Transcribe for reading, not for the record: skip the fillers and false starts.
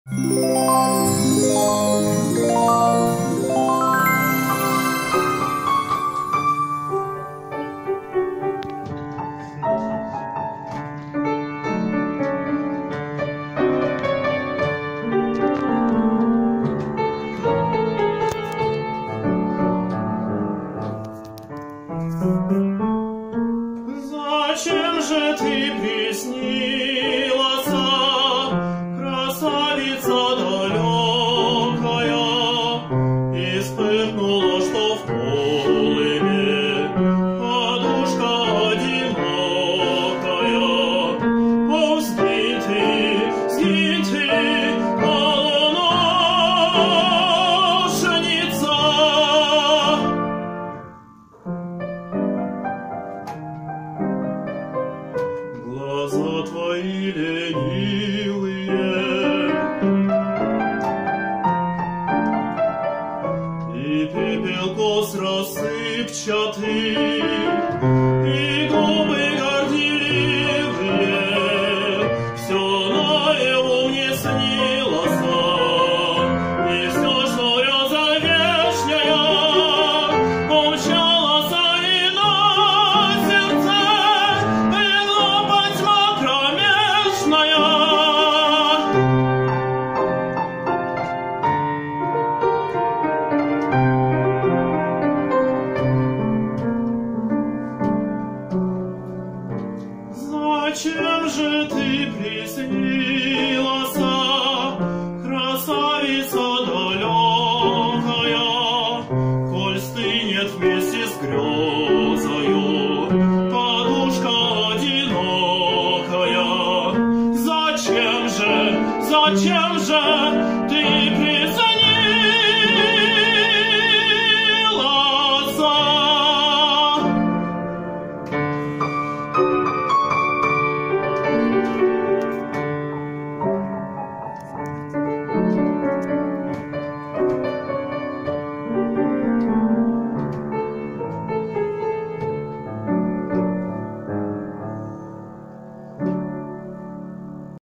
Зачем же ты приснилась, красавица далекая, и вспыхнула, что в полыми подушка одинокая? О, сгинь ты, полуношница! Глаза твои ленивые и пепел кос рассыпчатый, и губы горделивые, все наяву мне снилось, и все, что я завешняя, умчалась и на сердце легла потьма кромешная. Зачем же ты приснилась, красавица далекая, коль стынет вместе с грезою подушка одинокая? Зачем же ты приснилась?